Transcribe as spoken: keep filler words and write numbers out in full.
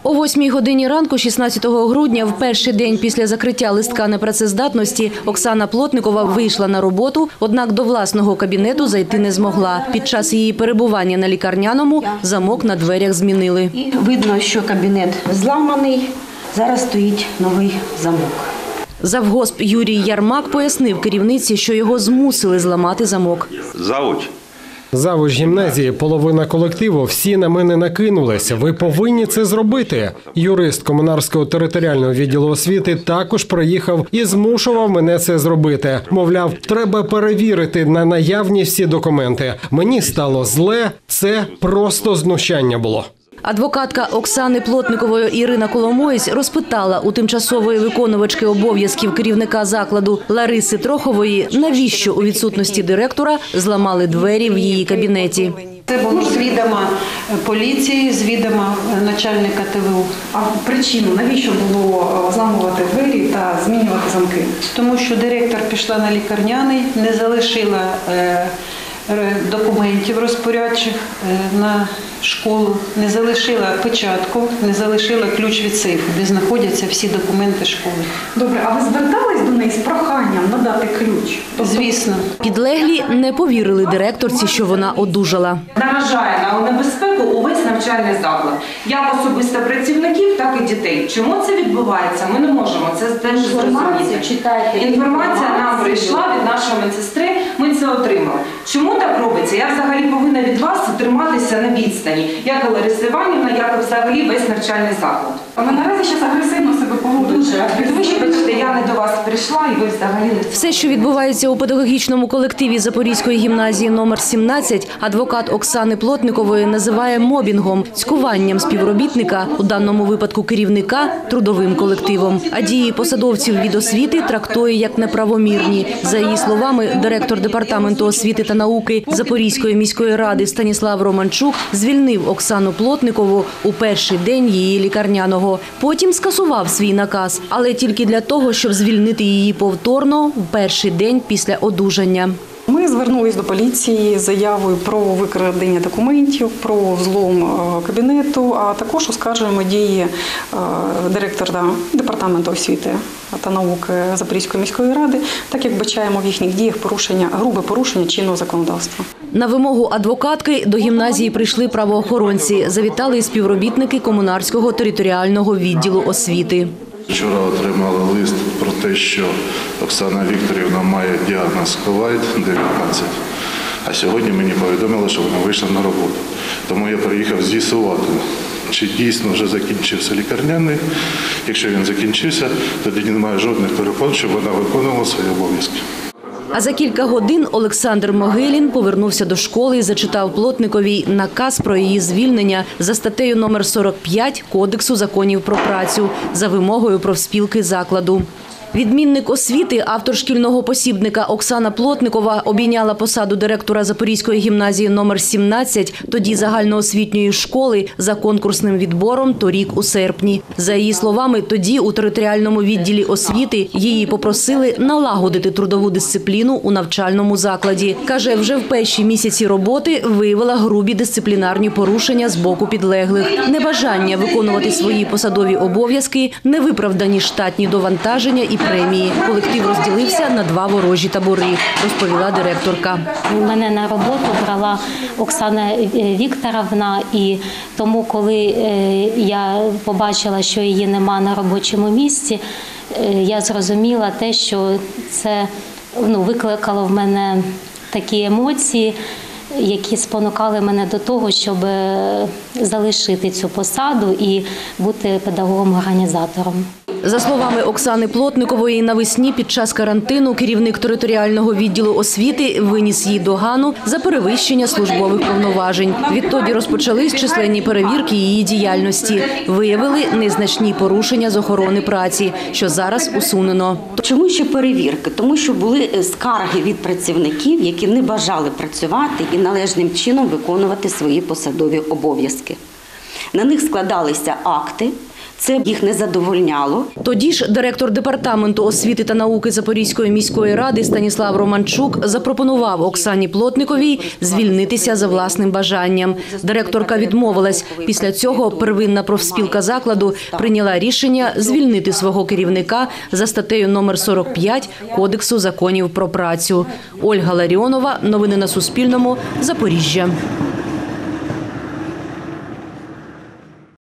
О восьмій годині ранку шістнадцятого грудня, в перший день після закриття листка непрацездатності, Оксана Плотникова вийшла на роботу, однак до власного кабінету зайти не змогла. Під час її перебування на лікарняному замок на дверях змінили. І видно, що кабінет зламаний, зараз стоїть новий замок. Завгосп Юрій Ярмак пояснив керівниці, що його змусили зламати замок. Завуч. Завуч гімназії, половина колективу, всі на мене накинулися. Ви повинні це зробити. Юрист Комунарського територіального відділу освіти також приїхав і змушував мене це зробити. Мовляв, треба перевірити на наявність всі документи. Мені стало зле, це просто знущання було. Адвокатка Оксани Плотникової Ірина Коломоєць розпитала у тимчасової виконувачки обов'язків керівника закладу Лариси Трохової, навіщо у відсутності директора зламали двері в її кабінеті. Це було з відома поліції, з відома начальника Т В У. А причину, навіщо було зламувати двері та змінювати замки? Тому що директор пішла на лікарняний, не залишила документів розпорядчих на школу, не залишила печатку, не залишила ключ від сейфу, де знаходяться всі документи школи. Добре, а ви звертались до неї з проханням надати ключ? Тобто... Звісно. Підлеглі не повірили директорці, що вона одужала. Наражає на небезпеку увесь навчальний заклад. Як особисто працівників, так і дітей. Чому це відбувається? Ми не можемо це теж зрозуміти. Інформація нам прийшла від нашої медсестри, ми це отримали. Чому так робиться? Я взагалі повинна від вас триматися на відстані, як і Лариса Іванівна, як і взагалі весь навчальний заклад. А ви наразі зараз агресивно себе поводите. Вибачте, я не до вас прийшла і ви взагалі не... Все, що відбувається у педагогічному колективі Запорізької гімназії номер сімнадцять, адвокат Оксани Плотникової називає мобінгом, цькуванням співробітника, у даному випадку керівника, трудовим колективом. А дії посадовців від освіти трактує як неправомірні. За її словами, директор департаменту освіти та науки Запорізької міської ради Станіслав Романчук звільнив Оксану Плотникову у перший день її лікарняного. Потім скасував свій наказ, але тільки для того, щоб звільнити її повторно в перший день після одужання. Ми звернулись до поліції з заявою про викрадення документів, про взлом кабінету, а також оскаржуємо дії директора департаменту освіти та науки Запорізької міської ради, так як бачаємо в їхніх діях порушення, грубе порушення чинного законодавства. На вимогу адвокатки до гімназії прийшли правоохоронці, завітали і співробітники Комунарського територіального відділу освіти. Вчора отримали лист про те, що Оксана Вікторівна має діагноз ковід дев'ятнадцять, а сьогодні мені повідомили, що вона вийшла на роботу. Тому я приїхав з'ясувати, чи дійсно вже закінчився лікарняний. Якщо він закінчився, тоді немає жодних перепон, щоб вона виконувала свої обов'язки. А за кілька годин Олександр Могилін повернувся до школи і зачитав Плотниковій наказ про її звільнення за статтею номер сорок п'ять Кодексу законів про працю за вимогою профспілки закладу. Відмінник освіти, автор шкільного посібника Оксана Плотникова обійняла посаду директора Запорізької гімназії номер сімнадцять, тоді загальноосвітньої школи, за конкурсним відбором торік у серпні. За її словами, тоді у територіальному відділі освіти її попросили налагодити трудову дисципліну у навчальному закладі. Каже, вже в перші місяці роботи виявила грубі дисциплінарні порушення з боку підлеглих. Небажання виконувати свої посадові обов'язки, невиправдані штатні довантаження і премії. Колектив розділився на два ворожі табори, розповіла директорка. Мене на роботу брала Оксана Вікторовна, і тому, коли я побачила, що її нема на робочому місці, я зрозуміла те, що це ну, викликало в мене такі емоції, які спонукали мене до того, щоб залишити цю посаду і бути педагогом-організатором. За словами Оксани Плотникової, навесні під час карантину керівник територіального відділу освіти виніс їй догану за перевищення службових повноважень. Відтоді розпочались численні перевірки її діяльності. Виявили незначні порушення з охорони праці, що зараз усунено. Чому ще перевірки? Тому що були скарги від працівників, які не бажали працювати і належним чином виконувати свої посадові обов'язки. На них складалися акти. Це їх не задовольняло. Тоді ж директор департаменту освіти та науки Запорізької міської ради Станіслав Романчук запропонував Оксані Плотниковій звільнитися за власним бажанням. Директорка відмовилась. Після цього первинна профспілка закладу прийняла рішення звільнити свого керівника за статтею номер сорок п'ять Кодексу законів про працю. Ольга Ларіонова. Новини на Суспільному. Запоріжжя.